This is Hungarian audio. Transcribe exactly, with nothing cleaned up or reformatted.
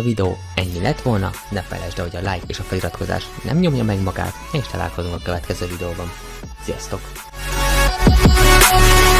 videó ennyi lett volna, ne felejtsd el, hogy a like és a feliratkozás nem nyomja meg magát, és találkozunk a következő videóban. Sziasztok!